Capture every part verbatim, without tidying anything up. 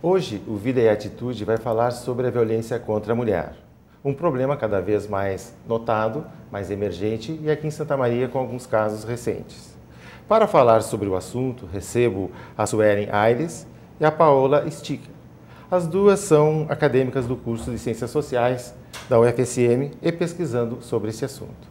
Hoje, o Vida e Atitude vai falar sobre a violência contra a mulher. Um problema cada vez mais notado, mais emergente e aqui em Santa Maria com alguns casos recentes. Para falar sobre o assunto, recebo a Suelen Aires e a Paola Sticker. As duas são acadêmicas do curso de Ciências Sociais da U F S M e pesquisando sobre esse assunto.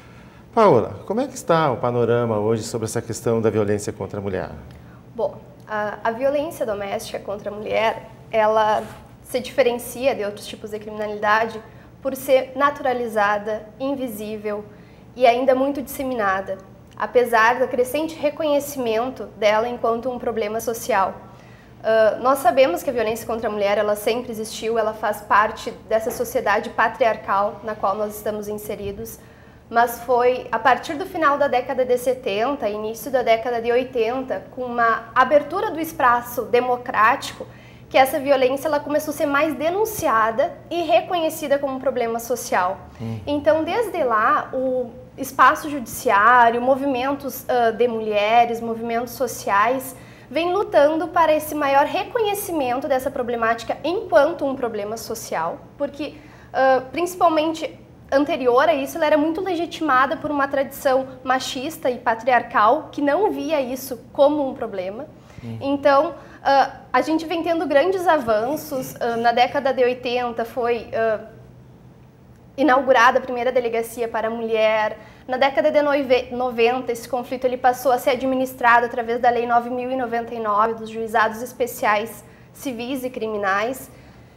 Paola, como é que está o panorama hoje sobre essa questão da violência contra a mulher? Bom, a, a violência doméstica contra a mulher, ela se diferencia de outros tipos de criminalidade por ser naturalizada, invisível e ainda muito disseminada, apesar do crescente reconhecimento dela enquanto um problema social. Uh, nós sabemos que a violência contra a mulher, ela sempre existiu, ela faz parte dessa sociedade patriarcal na qual nós estamos inseridos, mas foi a partir do final da década de setenta, início da década de oitenta, com uma abertura do espaço democrático, que essa violência ela começou a ser mais denunciada e reconhecida como um problema social. Hum. Então, desde lá, o espaço judiciário, movimentos uh, de mulheres, movimentos sociais, vem lutando para esse maior reconhecimento dessa problemática enquanto um problema social, porque, uh, principalmente anterior a isso, ela era muito legitimada por uma tradição machista e patriarcal que não via isso como um problema. Hum. Então, uh, a gente vem tendo grandes avanços. Uh, na década de oitenta foi uh, inaugurada a primeira delegacia para a mulher. Na década de noventa, esse conflito ele passou a ser administrado através da Lei nove mil e noventa e nove, dos Juizados Especiais Civis e Criminais.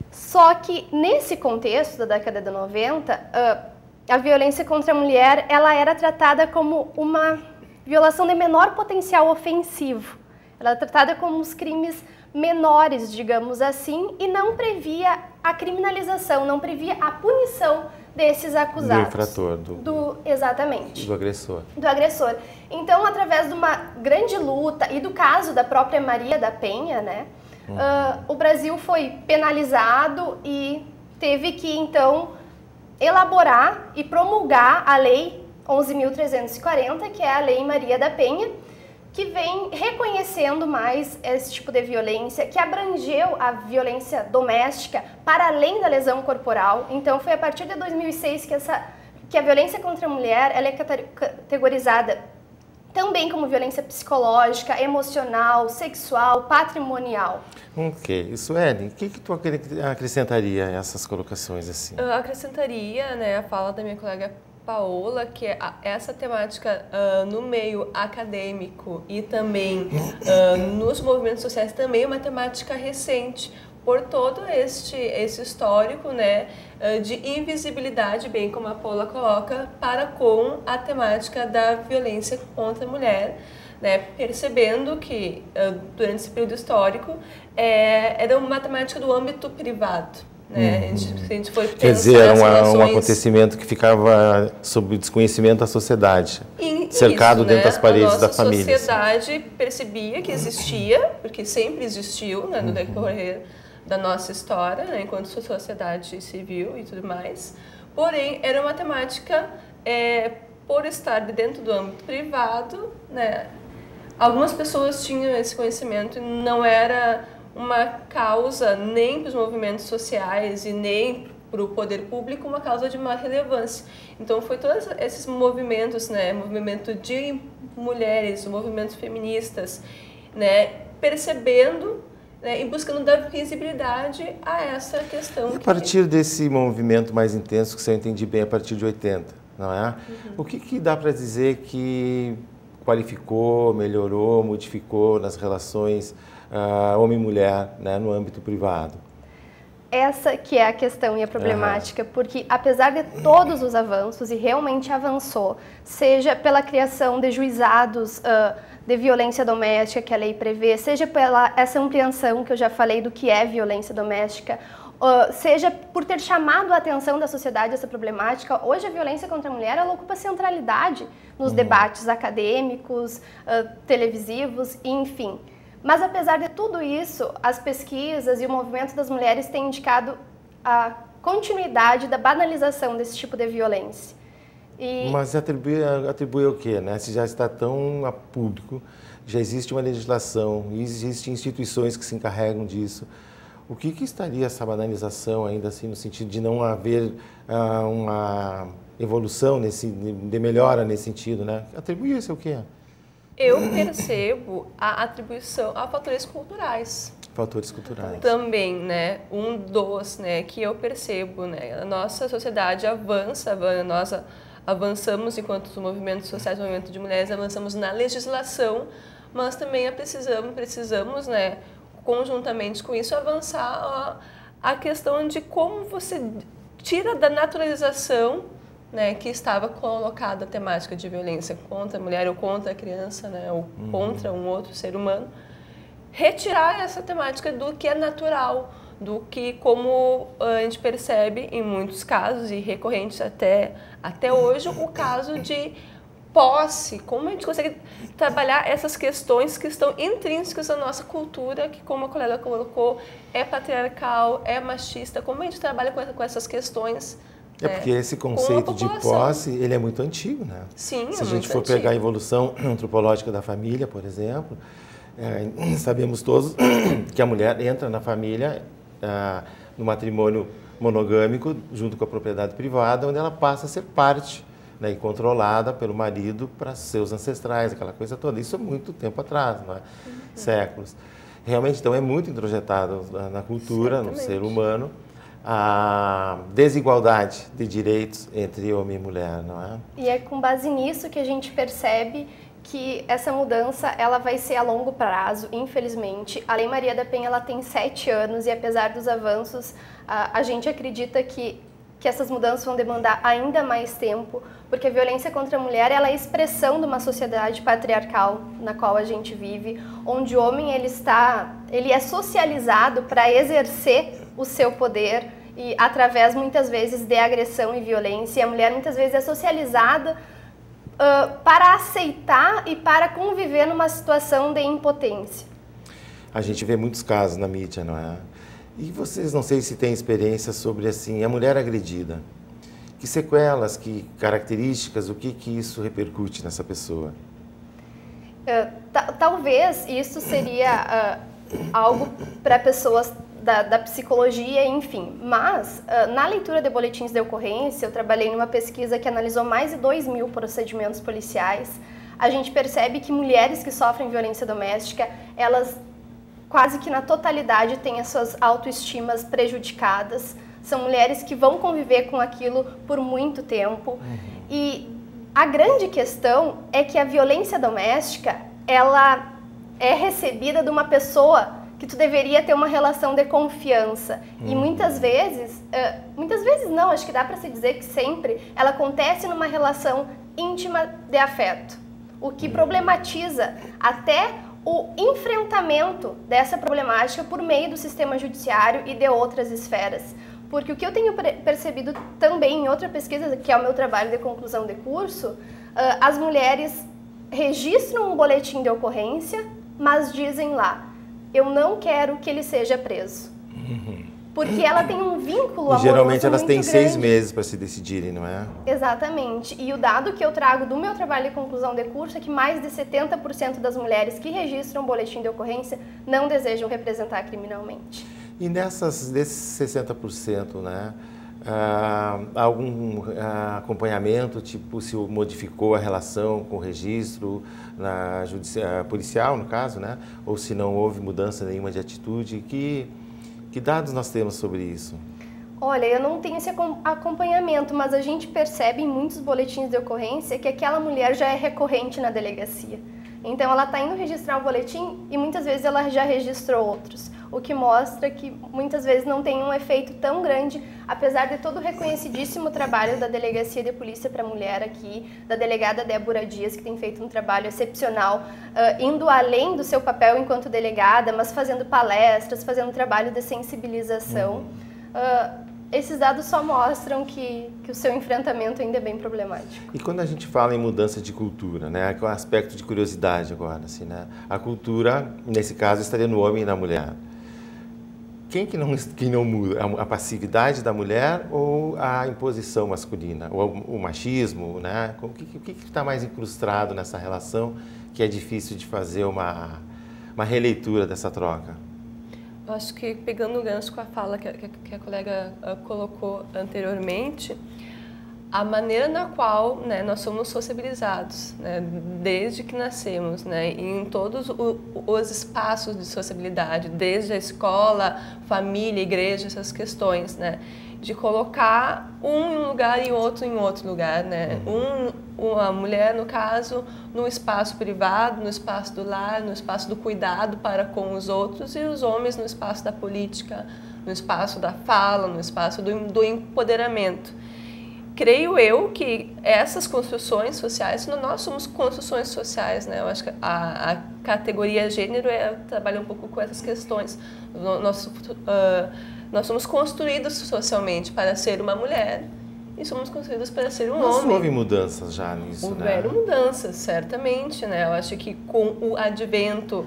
Só que, nesse contexto da década de noventa, a violência contra a mulher ela era tratada como uma violação de menor potencial ofensivo. Ela era tratada como os crimes menores, digamos assim, e não previa a criminalização, não previa a punição desses acusados. Do infrator. Do, do, exatamente. Do agressor. Do agressor. Então, através de uma grande luta e do caso da própria Maria da Penha, né, uhum. uh, o Brasil foi penalizado e teve que, então, elaborar e promulgar a Lei onze mil trezentos e quarenta, que é a Lei Maria da Penha, que vem reconhecendo mais esse tipo de violência, que abrangeu a violência doméstica para além da lesão corporal. Então, foi a partir de dois mil e seis que, essa, que a violência contra a mulher ela é categorizada também como violência psicológica, emocional, sexual, patrimonial. Ok. Suelen, o que, que tu acrescentaria a essas colocações assim? Eu acrescentaria, né, a fala da minha colega Paola, que é essa temática uh, no meio acadêmico e também uh, nos movimentos sociais também é uma temática recente, por todo este, esse histórico, né, uh, de invisibilidade, bem como a Paola coloca, para com a temática da violência contra a mulher, né, percebendo que uh, durante esse período histórico é, era uma temática do âmbito privado. Né? Uhum. A gente, a gente foi Quer dizer, era um, um acontecimento que ficava sob o desconhecimento da sociedade, e, cercado isso, dentro né? das paredes da família. A sociedade assim. percebia que existia, porque sempre existiu né, no decorrer da nossa história, né, enquanto sociedade civil e tudo mais, porém era uma temática, é, por estar dentro do âmbito privado, né, algumas pessoas tinham esse conhecimento e não era uma causa nem para os movimentos sociais e nem para o poder público uma causa de maior relevância. Então foi todos esses movimentos, né, movimento de mulheres, movimentos feministas, né, percebendo, né, e buscando dar visibilidade a essa questão. E a partir que... desse movimento mais intenso, que você entendi bem, a partir de oitenta, não é? Uhum. O que, que dá para dizer que qualificou, melhorou, modificou nas relações Uh, homem e mulher, né, no âmbito privado? Essa que é a questão e a problemática, uhum. porque apesar de todos os avanços, e realmente avançou, seja pela criação de juizados uh, de violência doméstica que a lei prevê, seja pela essa ampliação que eu já falei do que é violência doméstica, uh, seja por ter chamado a atenção da sociedade essa problemática, hoje a violência contra a mulher ela ocupa centralidade nos uhum. debates acadêmicos, uh, televisivos, enfim. Mas, apesar de tudo isso, as pesquisas e o movimento das mulheres têm indicado a continuidade da banalização desse tipo de violência. E... Mas atribui, atribui o quê, né? Se já está tão a público, já existe uma legislação, existem instituições que se encarregam disso. O que, que estaria essa banalização ainda assim, no sentido de não haver uh, uma evolução, nesse, de melhora nesse sentido, né? Atribuir isso ao quê? Eu percebo a atribuição a fatores culturais. Fatores culturais. Também, né? Um dos, né, que eu percebo, né? A nossa sociedade avança, nós avançamos enquanto movimentos sociais, movimento de mulheres, avançamos na legislação, mas também precisamos, precisamos, né, conjuntamente com isso, avançar a, a questão de como você tira da naturalização, né, que estava colocada a temática de violência contra a mulher ou contra a criança, né, ou uhum. contra um outro ser humano, retirar essa temática do que é natural, do que, como a gente percebe em muitos casos, e recorrentes até, até hoje, o caso de posse, como a gente consegue trabalhar essas questões que estão intrínsecas à nossa cultura, que, como a colega colocou, é patriarcal, é machista, como a gente trabalha com, com essas questões. É porque esse conceito de posse, ele é muito antigo, né? Sim, Se a gente for pegar a evolução antropológica da família, por exemplo, é, sabemos todos que a mulher entra na família, é, no matrimônio monogâmico, junto com a propriedade privada, onde ela passa a ser parte, né, e controlada pelo marido para seus ancestrais, aquela coisa toda. Isso é muito tempo atrás, não é? Uhum. Séculos. Realmente, então, é muito introjetado na, na cultura, Certamente. no ser humano, a desigualdade de direitos entre homem e mulher, não é? E é com base nisso que a gente percebe que essa mudança ela vai ser a longo prazo, infelizmente. A Lei Maria da Penha ela tem sete anos e, apesar dos avanços, a, a gente acredita que, que essas mudanças vão demandar ainda mais tempo, porque a violência contra a mulher ela é a expressão de uma sociedade patriarcal na qual a gente vive, onde o homem ele está, ele é socializado para exercer o seu poder e através muitas vezes de agressão e violência, e a mulher muitas vezes é socializada uh, para aceitar e para conviver numa situação de impotência. A gente vê muitos casos na mídia, não é? E vocês não sei se têm experiência sobre assim a mulher agredida. Que sequelas, que características, o que que isso repercute nessa pessoa? Uh, talvez isso seria uh, algo para pessoas Da, da psicologia, enfim. Mas, uh, na leitura de boletins de ocorrência, eu trabalhei numa pesquisa que analisou mais de dois mil procedimentos policiais. A gente percebe que mulheres que sofrem violência doméstica, elas quase que na totalidade têm as suas autoestimas prejudicadas. São mulheres que vão conviver com aquilo por muito tempo. Uhum. E a grande questão é que a violência doméstica, ela é recebida de uma pessoa que tu deveria ter uma relação de confiança. Uhum. E muitas vezes, uh, muitas vezes não, acho que dá para se dizer que sempre, ela acontece numa relação íntima de afeto. O que uhum. problematiza até o enfrentamento dessa problemática por meio do sistema judiciário e de outras esferas. Porque o que eu tenho percebido também em outra pesquisa, que é o meu trabalho de conclusão de curso, uh, as mulheres registram um boletim de ocorrência, mas dizem lá, eu não quero que ele seja preso. Uhum. Porque ela tem um vínculo amoroso. E geralmente elas muito têm grande. seis meses para se decidirem, não é? Exatamente. E o dado que eu trago do meu trabalho de conclusão de curso é que mais de setenta por cento das mulheres que registram um boletim de ocorrência não desejam representar criminalmente. E nessas, desses sessenta por cento, né? Ah, algum ah, acompanhamento, tipo se modificou a relação com o registro na judici- policial, no caso, né? Ou se não houve mudança nenhuma de atitude, que, que dados nós temos sobre isso? Olha, eu não tenho esse acompanhamento, mas a gente percebe em muitos boletins de ocorrência que aquela mulher já é recorrente na delegacia. Então ela está indo registrar o boletim e muitas vezes ela já registrou outros, o que mostra que muitas vezes não tem um efeito tão grande, apesar de todo o reconhecidíssimo trabalho da Delegacia de Polícia para a Mulher aqui, da delegada Débora Dias, que tem feito um trabalho excepcional, uh, indo além do seu papel enquanto delegada, mas fazendo palestras, fazendo trabalho de sensibilização. Uhum. Uh, Esses dados só mostram que, que o seu enfrentamento ainda é bem problemático. E quando a gente fala em mudança de cultura, né, com o aspecto de curiosidade agora, assim, né, a cultura, nesse caso, estaria no homem e na mulher. Quem que não, que não muda? A passividade da mulher ou a imposição masculina? Ou o machismo, né? O que está mais incrustado nessa relação que é difícil de fazer uma, uma releitura dessa troca? eu acho que pegando o gancho com a fala que, que, que a colega uh, colocou anteriormente, a maneira na qual, né, nós somos sociabilizados, né, desde que nascemos, né, em todos o, os espaços de sociabilidade, desde a escola, família, igreja, essas questões, né, de colocar um em um lugar e outro em outro lugar, né, um, uma mulher, no caso, no espaço privado, no espaço do lar, no espaço do cuidado para com os outros, e os homens no espaço da política, no espaço da fala, no espaço do, do empoderamento. Creio eu que essas construções sociais, nós somos construções sociais, né? Eu acho que a, a categoria gênero é, trabalha um pouco com essas questões. Nós, uh, nós somos construídos socialmente para ser uma mulher e somos construídos para ser um Mas homem. houve mudanças já nisso, Houveram né? mudanças, certamente, né? Eu acho que com o advento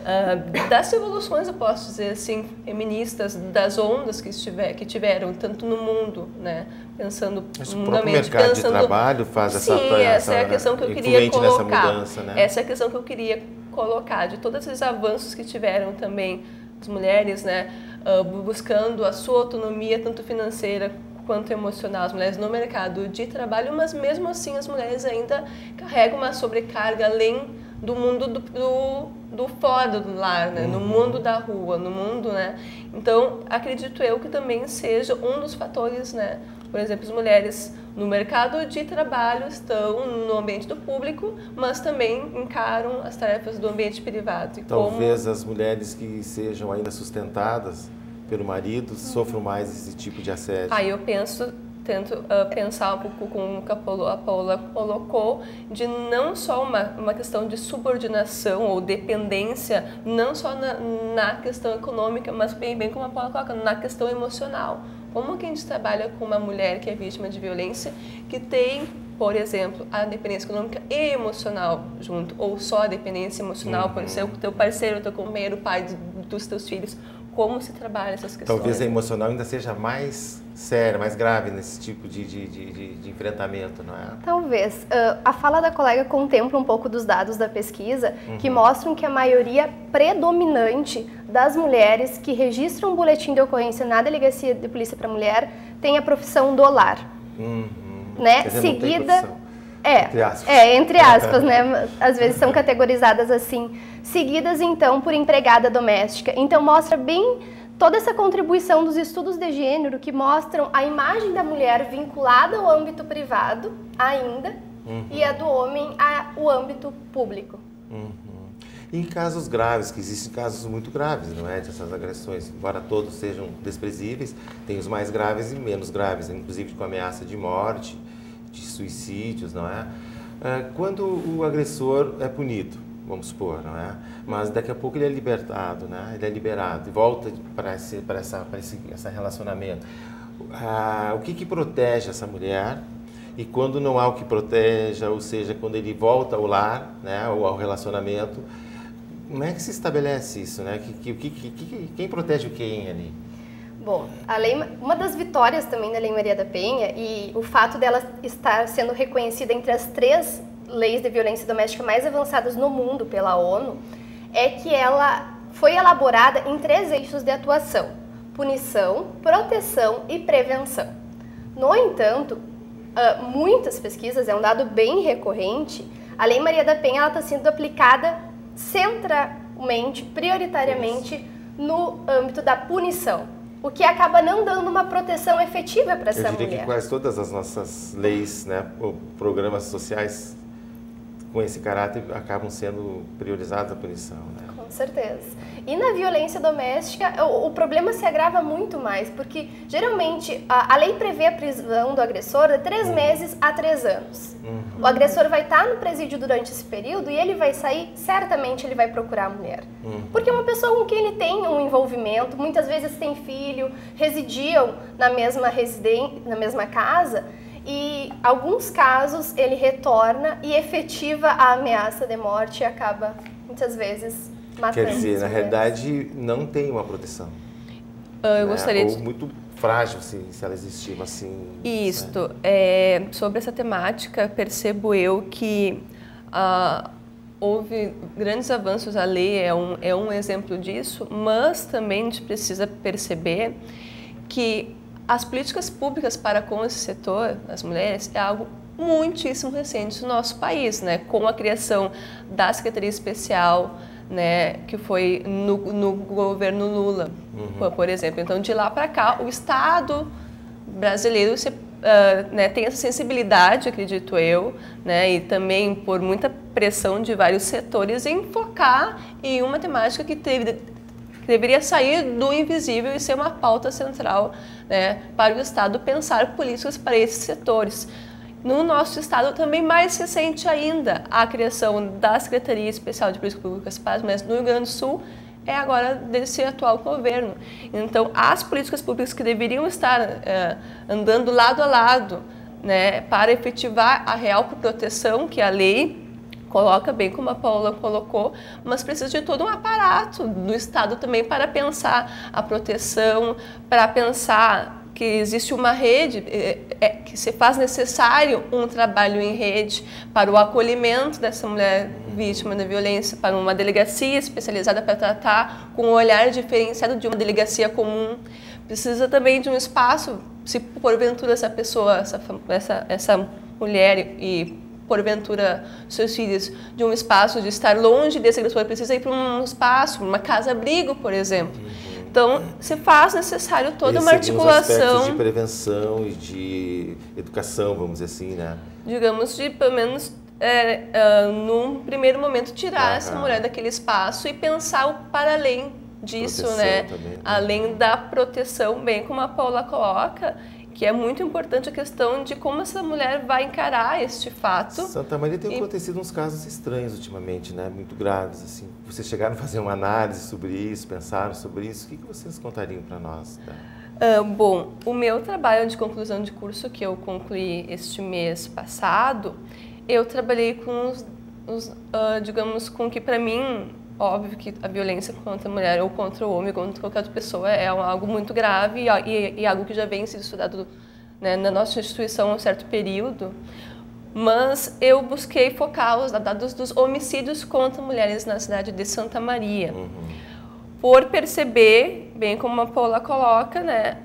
uh, das revoluções, eu posso dizer assim, feministas, das ondas que, estiver, que tiveram, tanto no mundo, né? Pensando Mas o no próprio mercado pensando... de trabalho faz Sim, essa... essa, essa é a questão que eu queria colocar. Nessa mudança, né? Essa é a questão que eu queria colocar, de todos esses avanços que tiveram também as mulheres, né? Uh, buscando a sua autonomia, tanto financeira quanto emocional, as mulheres no mercado de trabalho, mas mesmo assim as mulheres ainda carregam uma sobrecarga além do mundo do, do, do fora do lar, né? Uhum. No mundo da rua, no mundo, né? Então, acredito eu que também seja um dos fatores, né? Por exemplo, as mulheres no mercado de trabalho estão no ambiente do público, mas também encaram as tarefas do ambiente privado. E Talvez como... as mulheres que sejam ainda sustentadas pelo marido sofram mais esse tipo de assédio. Aí eu penso, tento uh, pensar um pouco com o que a Paula, a Paula colocou, de não só uma, uma questão de subordinação ou dependência, não só na, na questão econômica, mas bem, bem como a Paula coloca, na questão emocional. Como que a gente trabalha com uma mulher que é vítima de violência, que tem, por exemplo, a dependência econômica e emocional junto, ou só a dependência emocional, uhum. por ser o teu parceiro, o teu companheiro, o pai de, dos teus filhos. Como se trabalha essas questões? Talvez a emocional ainda seja mais séria, mais grave nesse tipo de, de, de, de enfrentamento, não é? Talvez. Uh, a fala da colega contempla um pouco dos dados da pesquisa, uhum. que mostram que a maioria predominante das mulheres que registram um boletim de ocorrência na Delegacia de Polícia para a Mulher tem a profissão do lar. Uhum. Né? Dizer, seguida... É, entre aspas. é, entre aspas, né? Às vezes são categorizadas assim. Seguidas, então, por empregada doméstica. Então, mostra bem toda essa contribuição dos estudos de gênero que mostram a imagem da mulher vinculada ao âmbito privado, ainda, uhum. e a do homem ao âmbito público. Uhum. E em casos graves, que existem casos muito graves, não é? Dessas agressões, embora todos sejam desprezíveis, tem os mais graves e menos graves, inclusive com ameaça de morte, de suicídios, não é? Quando o agressor é punido, vamos supor, não é? Mas daqui a pouco ele é libertado, né? Ele é liberado e volta para esse, para essa, para esse, esse relacionamento. Ah, o que que protege essa mulher? E quando não há o que proteja, ou seja, quando ele volta ao lar, né, ou ao relacionamento, como é que se estabelece isso, né? Que, que, que, que, quem protege o quem ali? Bom, a lei, uma das vitórias também da Lei Maria da Penha e o fato dela estar sendo reconhecida entre as três leis de violência doméstica mais avançadas no mundo pela ONU é que ela foi elaborada em três eixos de atuação: punição, proteção e prevenção. No entanto, muitas pesquisas, é um dado bem recorrente, a Lei Maria da Penha está sendo aplicada centralmente, prioritariamente no âmbito da punição, o que acaba não dando uma proteção efetiva para essa mulher. Eu diria que quase todas as nossas leis, né, ou programas sociais com esse caráter acabam sendo priorizados a punição, né? Com certeza. E na violência doméstica, o, o problema se agrava muito mais, porque geralmente a, a lei prevê a prisão do agressor de três uhum. meses a três anos. Uhum. O agressor vai estar no presídio durante esse período e ele vai sair, certamente ele vai procurar a mulher. Uhum. Porque é uma pessoa com quem ele tem um envolvimento, muitas vezes tem filho, residiam na mesma residência, na mesma casa, e em alguns casos ele retorna e efetiva a ameaça de morte e acaba, muitas vezes, matando. Quer dizer, na realidade, não tem uma proteção. Eu né? gostaria Ou de... muito frágil, se, se ela existir, assim... Isto. Né? É, sobre essa temática, percebo eu que... Uh, houve grandes avanços, a lei é um, é um exemplo disso, mas também a gente precisa perceber que as políticas públicas para com esse setor, das mulheres, é algo muitíssimo recente no nosso país, né? Com a criação da Secretaria Especial, né, que foi no, no governo Lula, uhum. por, por exemplo. Então, de lá para cá, o Estado brasileiro se, uh, né, tem essa sensibilidade, acredito eu, né, e também por muita pressão de vários setores em focar em uma temática que teve, que deveria sair do invisível e ser uma pauta central, né, para o Estado pensar políticas para esses setores. No nosso estado, também mais recente ainda, a criação da Secretaria Especial de Políticas Públicas para as Mulheres no Rio Grande do Sul é agora desse atual governo. Então, as políticas públicas que deveriam estar é, andando lado a lado, né, para efetivar a real proteção que a lei coloca, bem como a Paula colocou, mas precisa de todo um aparato do Estado também para pensar a proteção, para pensar que existe uma rede, é, é, que se faz necessário um trabalho em rede para o acolhimento dessa mulher vítima da violência, para uma delegacia especializada para tratar com um olhar diferenciado de uma delegacia comum. Precisa também de um espaço, se porventura essa pessoa, essa, essa, essa mulher e porventura seus filhos, de um espaço de estar longe desse agressor, precisa ir para um espaço, uma casa-abrigo, por exemplo. Então, se faz necessário toda uma articulação de prevenção e de educação, vamos dizer assim, né? Digamos, de pelo menos, é, é, num primeiro momento, tirar ah, essa mulher daquele espaço e pensar o para além disso, proteção, né? Também, além né? da proteção, bem como a Paula coloca, que é muito importante a questão de como essa mulher vai encarar este fato. Santa Maria tem e... acontecido uns casos estranhos ultimamente, né? Muito graves, assim. Vocês chegaram a fazer uma análise sobre isso, pensaram sobre isso? O que, que vocês contariam para nós? Tá? Uh, bom, o meu trabalho de conclusão de curso que eu concluí este mês passado, eu trabalhei com os, os uh, digamos, com que para mim, óbvio que a violência contra a mulher ou contra o homem, contra qualquer outra pessoa é algo muito grave e, e, e algo que já vem sendo estudado, né, na nossa instituição há um certo período, mas eu busquei focar os dados dos homicídios contra mulheres na cidade de Santa Maria, uhum. por perceber, bem como a Paula coloca, né,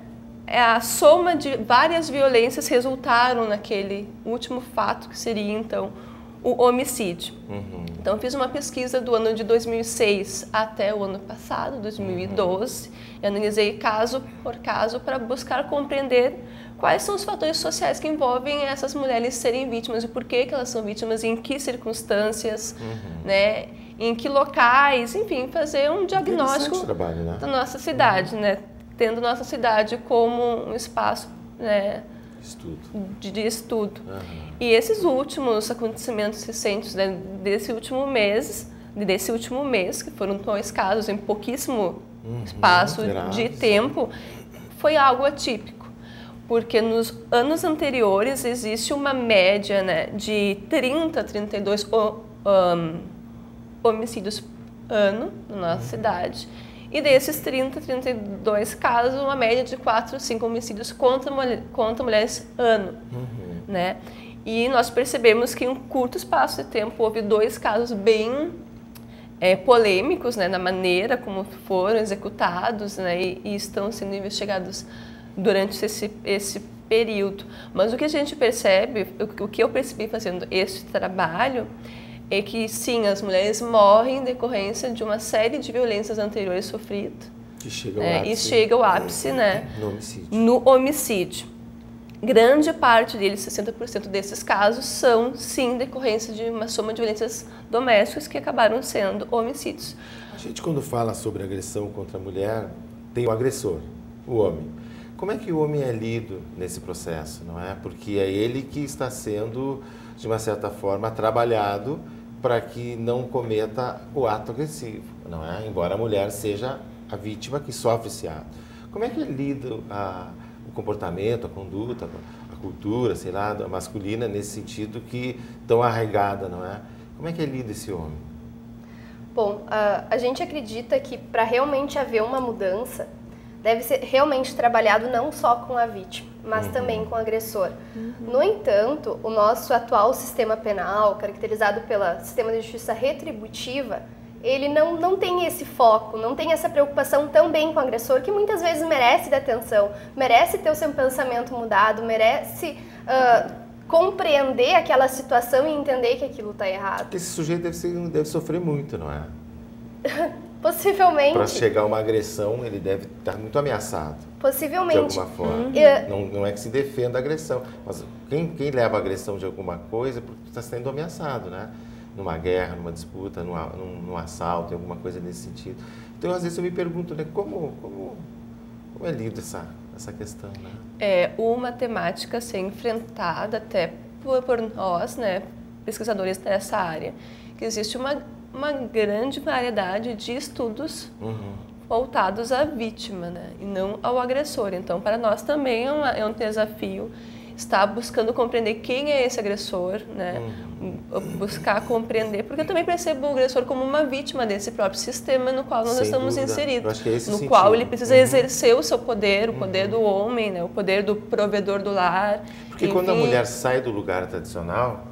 a soma de várias violências resultaram naquele último fato que seria então o homicídio. Uhum. Então, eu fiz uma pesquisa do ano de dois mil e seis até o ano passado, dois mil e doze, uhum. e analisei caso por caso para buscar compreender quais são os fatores sociais que envolvem essas mulheres serem vítimas e por que, que elas são vítimas, em que circunstâncias, uhum. né, em que locais, enfim, fazer um diagnóstico trabalho, né? da nossa cidade, uhum. né, tendo nossa cidade como um espaço, né, Estudo. De, de estudo. Uhum. E esses últimos acontecimentos recentes, né, desse último mês, desse último mês, que foram dois casos em pouquíssimo uhum, espaço grave, de tempo, foi algo atípico. Porque nos anos anteriores existe uma média, né, de trinta a trinta e dois um, homicídios ano na nossa uhum. cidade. E desses trinta, trinta e dois casos, uma média de quatro, cinco homicídios contra, contra mulheres ano, uhum. né? E nós percebemos que em um curto espaço de tempo houve dois casos bem é, polêmicos, né, na maneira como foram executados, né, e, e estão sendo investigados durante esse, esse período. Mas o que a gente percebe, o, o que eu percebi fazendo esse trabalho, é que, sim, as mulheres morrem em decorrência de uma série de violências anteriores sofridas. Que chega ao é, ápice. E chega ao ápice, né, no homicídio. No homicídio. Grande parte deles, sessenta por cento desses casos, são, sim, decorrência de uma soma de violências domésticas que acabaram sendo homicídios. A gente, quando fala sobre agressão contra a mulher, tem o agressor, o homem. Como é que o homem é lido nesse processo, não é? Porque é ele que está sendo, de uma certa forma, trabalhado para que não cometa o ato agressivo, não é? Embora a mulher seja a vítima que sofre esse ato. Como é que é lido a, o comportamento, a conduta, a cultura, sei lá, masculina, nesse sentido que tão arraigada, não é? Como é que é lido esse homem? Bom, a, a gente acredita que para realmente haver uma mudança, deve ser realmente trabalhado não só com a vítima, mas uhum. também com o agressor. Uhum. No entanto, o nosso atual sistema penal, caracterizado pelo sistema de justiça retributiva, ele não, não tem esse foco, não tem essa preocupação também com o agressor, que muitas vezes merece de atenção, merece ter o seu pensamento mudado, merece uh, compreender aquela situação e entender que aquilo está errado. Porque esse sujeito deve, ser, deve sofrer muito, não é? Possivelmente. Para chegar a uma agressão, ele deve estar muito ameaçado. Possivelmente. De alguma forma. Uhum. Não, não é que se defenda a agressão, mas quem, quem leva a agressão de alguma coisa é porque está sendo ameaçado, né? Numa guerra, numa disputa, num, num, num assalto, alguma coisa nesse sentido. Então, às vezes eu me pergunto, né, como, como, como é lido essa, essa questão, né? É uma temática a ser enfrentada até por, por nós, né, pesquisadores dessa área, que existe uma, uma grande variedade de estudos uhum. voltados à vítima, né, e não ao agressor. Então, para nós também é, uma, é um desafio estar buscando compreender quem é esse agressor, né? Uhum. Buscar compreender, porque eu também percebo o agressor como uma vítima desse próprio sistema no qual nós Sem estamos dúvida. inseridos, é no sentido. qual ele precisa uhum. exercer o seu poder, o poder uhum. do homem, né? O poder do provedor do lar. Porque enfim. Quando a mulher sai do lugar tradicional,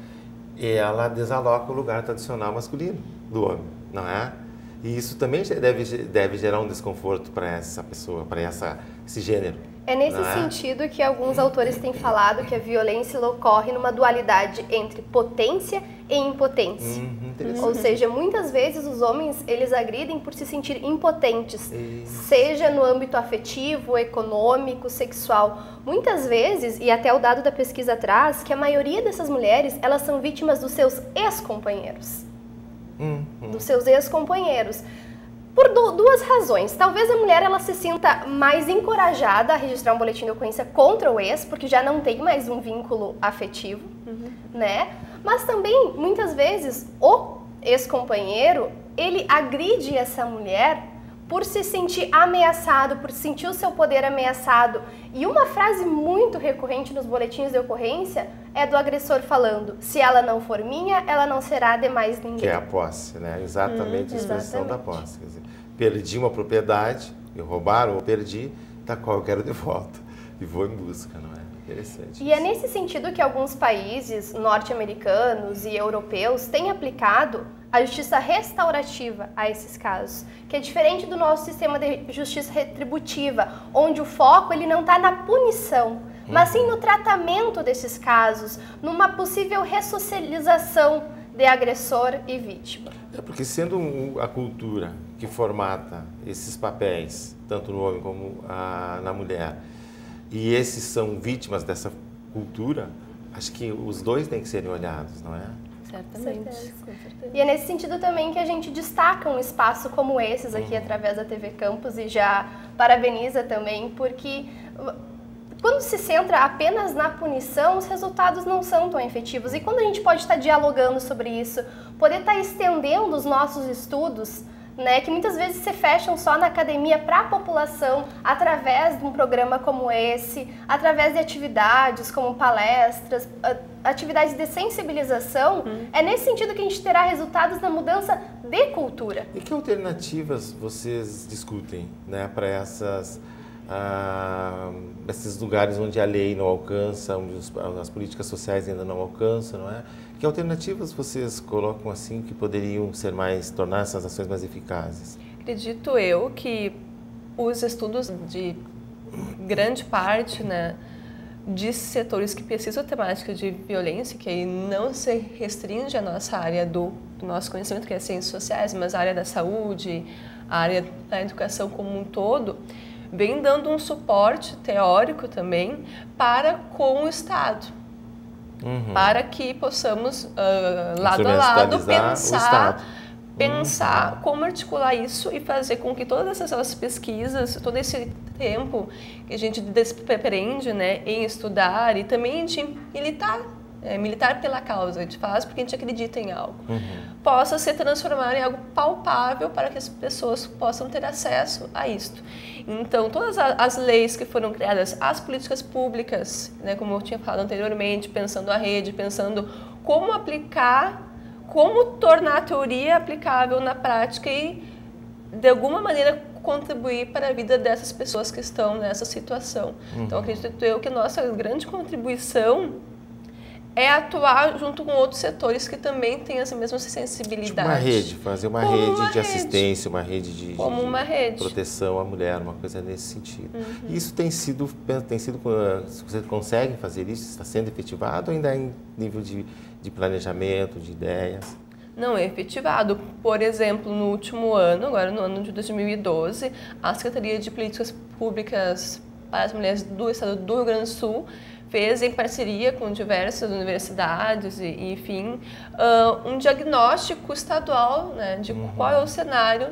ela desaloca o lugar tradicional masculino do homem, não é? E isso também deve, deve gerar um desconforto para essa pessoa, para essa, esse gênero. É nesse é? sentido que alguns autores têm falado que a violência ocorre numa dualidade entre potência e impotência. Uhum, Ou seja, muitas vezes os homens eles agridem por se sentir impotentes, Isso. seja no âmbito afetivo, econômico, sexual. Muitas vezes, e até o dado da pesquisa traz, que a maioria dessas mulheres elas são vítimas dos seus ex-companheiros. Uhum. Dos seus ex-companheiros. Por duas razões. Talvez a mulher ela se sinta mais encorajada a registrar um boletim de ocorrência contra o ex, porque já não tem mais um vínculo afetivo, uhum. né? Mas também, muitas vezes, o ex-companheiro, ele agride essa mulher por se sentir ameaçado, por sentir o seu poder ameaçado. E uma frase muito recorrente nos boletins de ocorrência é do agressor falando: se ela não for minha, ela não será de mais ninguém. Que é a posse, né? Exatamente hum, a expressão exatamente. da posse. Quer dizer, perdi uma propriedade, me roubaram ou perdi, da qual eu quero de volta. E vou em busca, não é? Interessante. E é nesse sentido que alguns países norte-americanos e europeus têm aplicado a justiça restaurativa a esses casos, que é diferente do nosso sistema de justiça retributiva, onde o foco ele não está na punição, mas sim no tratamento desses casos, numa possível ressocialização de agressor e vítima. É porque sendo um, a cultura que formata esses papéis, tanto no homem como a, na mulher, e esses são vítimas dessa cultura, acho que os dois têm que serem olhados, não é? Certamente. Com certeza. Com certeza. E é nesse sentido também que a gente destaca um espaço como esses aqui uhum. através da T V Campus e já parabeniza também, porque quando se centra apenas na punição, os resultados não são tão efetivos. E quando a gente pode estar dialogando sobre isso, poder estar estendendo os nossos estudos, né, que muitas vezes se fecham só na academia para a população, através de um programa como esse, através de atividades como palestras, atividades de sensibilização, hum. é nesse sentido que a gente terá resultados na mudança de cultura. E que alternativas vocês discutem, né, para essas, ah, esses lugares onde a lei não alcança, onde os, as políticas sociais ainda não alcançam, não é? Que alternativas vocês colocam assim que poderiam ser mais, tornar essas ações mais eficazes? Acredito eu que os estudos de grande parte, né, de setores que pesquisam a temática de violência, que aí não se restringe à nossa área do, do nosso conhecimento, que é ciências sociais, mas a área da saúde, a área da educação como um todo, vem dando um suporte teórico também para com o Estado. Uhum. Para que possamos, uh, lado a lado, pensar, pensar uhum. como articular isso e fazer com que todas essas pesquisas, todo esse tempo que a gente desprende, né, em estudar e também de militar, é, militar pela causa, a gente faz porque a gente acredita em algo, uhum. possa se transformar em algo palpável para que as pessoas possam ter acesso a isto. Então, todas as leis que foram criadas, as políticas públicas, né, como eu tinha falado anteriormente, pensando a rede, pensando como aplicar, como tornar a teoria aplicável na prática e, de alguma maneira, contribuir para a vida dessas pessoas que estão nessa situação. Uhum. Então, acredito eu que a nossa grande contribuição é atuar junto com outros setores que também têm essa mesma sensibilidade. Tipo uma rede, fazer uma Como rede uma de rede. assistência, uma rede de, Como de uma rede. proteção à mulher, uma coisa nesse sentido. Uhum. Isso tem sido, tem sido, você consegue fazer isso? Está sendo efetivado ou ainda é em nível de, de planejamento, de ideias? Não é efetivado. Por exemplo, no último ano, agora no ano de dois mil e doze, a Secretaria de Políticas Públicas para as Mulheres do Estado do Rio Grande do Sul fez, em parceria com diversas universidades e, e enfim, uh, um diagnóstico estadual, né, de uhum. qual é o cenário,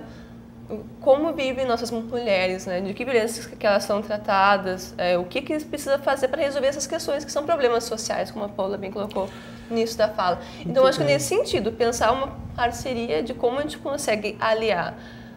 como vivem nossas mulheres, né, de que violências que elas são tratadas, é, o que, que precisa fazer para resolver essas questões que são problemas sociais, como a Paula bem colocou no início da fala. Então, Muito acho bem. que nesse sentido, pensar uma parceria de como a gente consegue aliar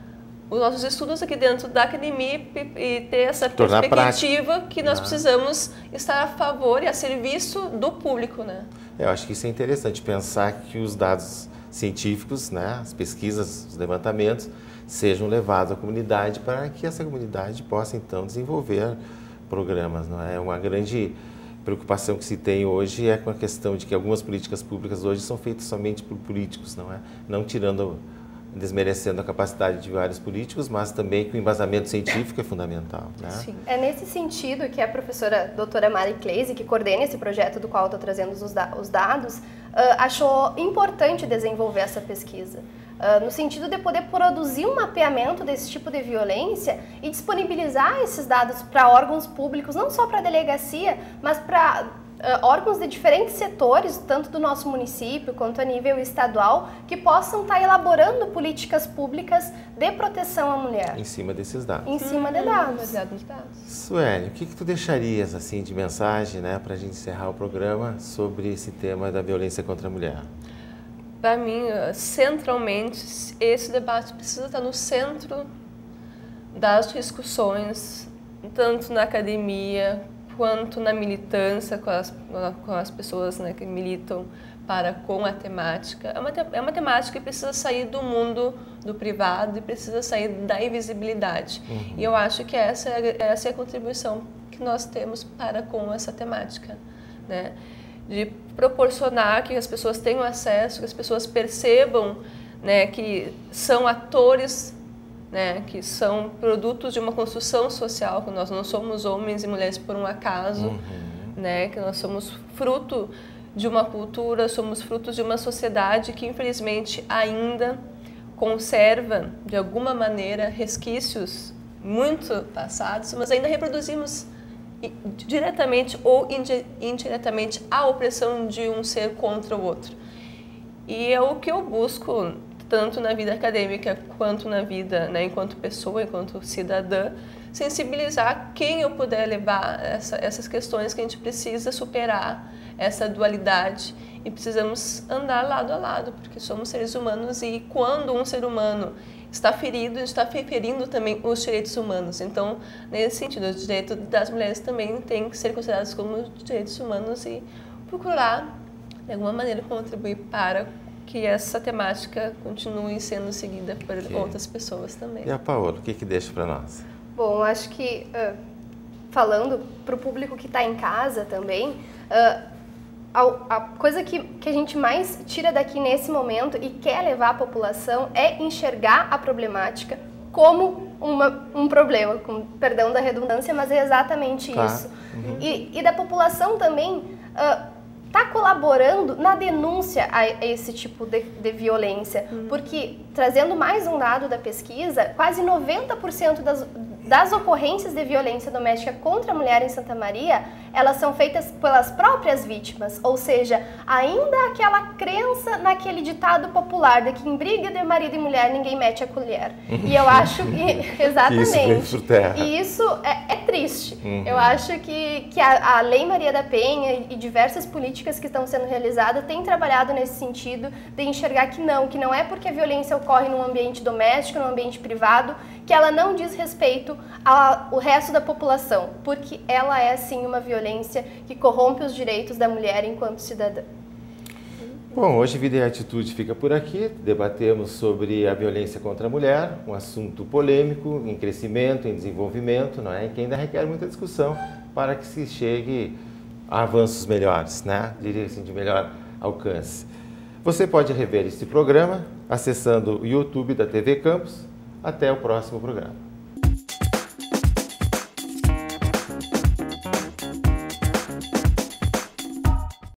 os nossos estudos aqui dentro da academia e ter essa Tornar perspectiva prática. que nós ah. precisamos estar a favor e a serviço do público, né? Eu acho que isso é interessante, pensar que os dados científicos, né, as pesquisas, os levantamentos, sejam levados à comunidade para que essa comunidade possa, então, desenvolver programas. Não é? Uma grande preocupação que se tem hoje é com a questão de que algumas políticas públicas hoje são feitas somente por políticos, não é? Não tirando... desmerecendo a capacidade de vários políticos, mas também que o embasamento científico é fundamental. Né? Sim. É nesse sentido que a professora doutora Mari Kleise, que coordena esse projeto do qual eu estou trazendo os, da os dados, uh, achou importante desenvolver essa pesquisa. Uh, no sentido de poder produzir um mapeamento desse tipo de violência e disponibilizar esses dados para órgãos públicos, não só para a delegacia, mas para uh, órgãos de diferentes setores, tanto do nosso município quanto a nível estadual, que possam estar elaborando políticas públicas de proteção à mulher. Em cima desses dados. Em cima de dados. Baseado nos dados. Sueli, o que, que tu deixarias assim, de mensagem, né, para a gente encerrar o programa sobre esse tema da violência contra a mulher? Para mim, centralmente, esse debate precisa estar no centro das discussões, tanto na academia quanto na militância com as, com as pessoas, né, que militam para com a temática. É uma, é uma temática que precisa sair do mundo do privado e precisa sair da invisibilidade. Uhum. E eu acho que essa, essa é a contribuição que nós temos para com essa temática, né? De proporcionar que as pessoas tenham acesso, que as pessoas percebam, né, que são atores, né, que são produtos de uma construção social, que nós não somos homens e mulheres por um acaso, uhum. né, que nós somos fruto de uma cultura, somos frutos de uma sociedade que infelizmente ainda conserva de alguma maneira resquícios muito passados, mas ainda reproduzimos diretamente ou indiretamente a opressão de um ser contra o outro. E é o que eu busco tanto na vida acadêmica quanto na vida, né, enquanto pessoa, enquanto cidadã, sensibilizar quem eu puder levar essa, essas questões que a gente precisa superar, essa dualidade, e precisamos andar lado a lado, porque somos seres humanos e quando um ser humano está ferido, está ferindo também os direitos humanos. Então, nesse sentido, os direitos das mulheres também têm que ser considerados como direitos humanos e procurar, de alguma maneira, contribuir para que essa temática continue sendo seguida por okay. outras pessoas também. E a Paola, o que que deixa para nós? Bom, acho que, uh, falando para o público que está em casa também, uh, a, a coisa que, que a gente mais tira daqui nesse momento e quer levar à população é enxergar a problemática como uma, um problema, com perdão da redundância, mas é exatamente claro. isso. Uhum. E, e da população também está uh, colaborando na denúncia a, a esse tipo de, de violência, uhum. porque, trazendo mais um dado da pesquisa, quase noventa por cento das, das ocorrências de violência doméstica contra a mulher em Santa Maria, elas são feitas pelas próprias vítimas, ou seja, ainda aquela crença naquele ditado popular de que em briga de marido e mulher ninguém mete a colher. E eu acho que, exatamente, isso terra. E isso é, é triste. Uhum. Eu acho que, que a, a Lei Maria da Penha e diversas políticas que estão sendo realizadas têm trabalhado nesse sentido de enxergar que não, que não é porque a violência ocorre num ambiente doméstico, num ambiente privado, que ela não diz respeito ao resto da população, porque ela é sim uma violência que corrompe os direitos da mulher enquanto cidadã. Bom, hoje Vida e Atitude fica por aqui. Debatemos sobre a violência contra a mulher, um assunto polêmico, em crescimento, em desenvolvimento, não é? E que ainda requer muita discussão para que se chegue a avanços melhores, né? Diria assim, de melhor alcance. Você pode rever este programa acessando o YouTube da T V Campus. Até o próximo programa.